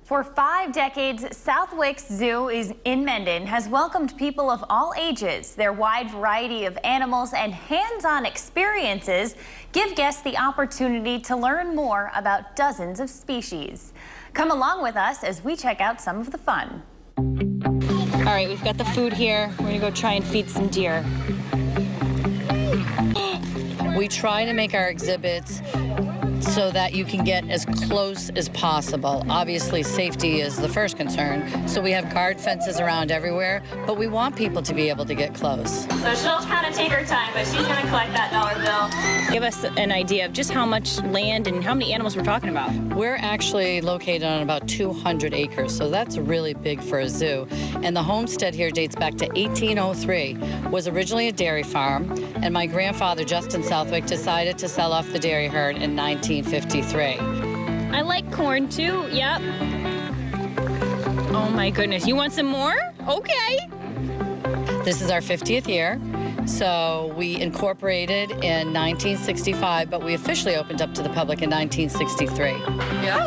For 5 decades, Southwick Zoo in Mendon has welcomed people of all ages. Their wide variety of animals and hands-on experiences give guests the opportunity to learn more about dozens of species. Come along with us as we check out some of the fun. All right, we've got the food here. We're gonna go try and feed some deer. We try to make our exhibits so that you can get as close as possible. Obviously, safety is the first concern, so we have guard fences around everywhere, but we want people to be able to get close. So she'll kind of take her time, but she's gonna collect that dollar bill. Give us an idea of just how much land and how many animals we're talking about. We're actually located on about 200 acres, so that's really big for a zoo. And the homestead here dates back to 1803, was originally a dairy farm, and my grandfather, Justin Southwick, decided to sell off the dairy herd in 1953. I like corn too, yep. Oh my goodness, you want some more? Okay. This is our 50th year. So we incorporated in 1965, but we officially opened up to the public in 1963. Yeah.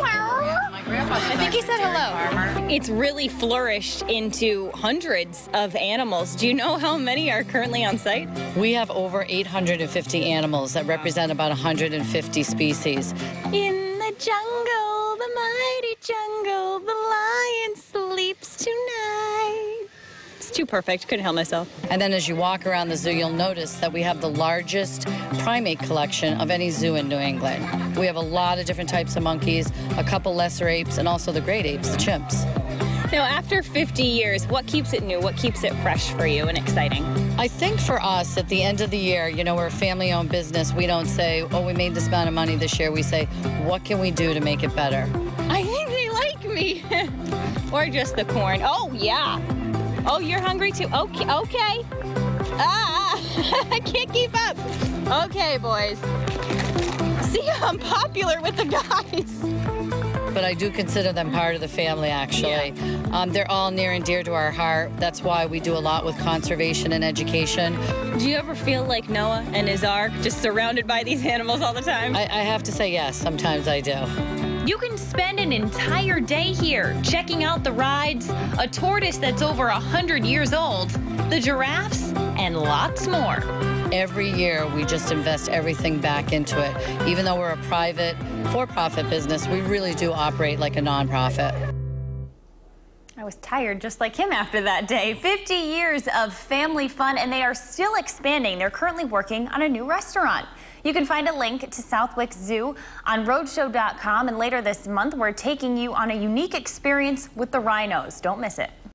I think he said hello. It's really flourished into hundreds of animals. Do you know how many are currently on site? We have over 850 animals that represent about 150 species. In the jungle, the mighty jungle, the lion sleeps tonight. It's too perfect. Couldn't help myself. And then as you walk around the zoo, you'll notice that we have the largest primate collection of any zoo in New England. We have a lot of different types of monkeys, a couple lesser apes, and also the great apes, the chimps. Now, after 50 years, what keeps it new? What keeps it fresh for you and exciting? I think for us, at the end of the year, you know, we're a family-owned business. We don't say, oh, we made this amount of money this year. We say, what can we do to make it better? I think they like me. Or just the corn. Oh, yeah. Oh, you're hungry too? Okay, okay. Ah, I can't keep up. Okay, boys. See, I'm popular with the guys. But I do consider them part of the family, actually. Yeah. They're all near and dear to our heart. That's why we do a lot with conservation and education. Do you ever feel like Noah and his ark, just surrounded by these animals all the time? I have to say yes, sometimes I do. You can spend an entire day here checking out the rides, a tortoise that's over 100 years old, the giraffes, and lots more. Every year, we just invest everything back into it. Even though we're a private, for-profit business, we really do operate like a nonprofit. I was tired just like him after that day. 50 years of family fun, and they are still expanding. They're currently working on a new restaurant. You can find a link to Southwick Zoo on rhodeshow.com, and later this month, we're taking you on a unique experience with the rhinos. Don't miss it.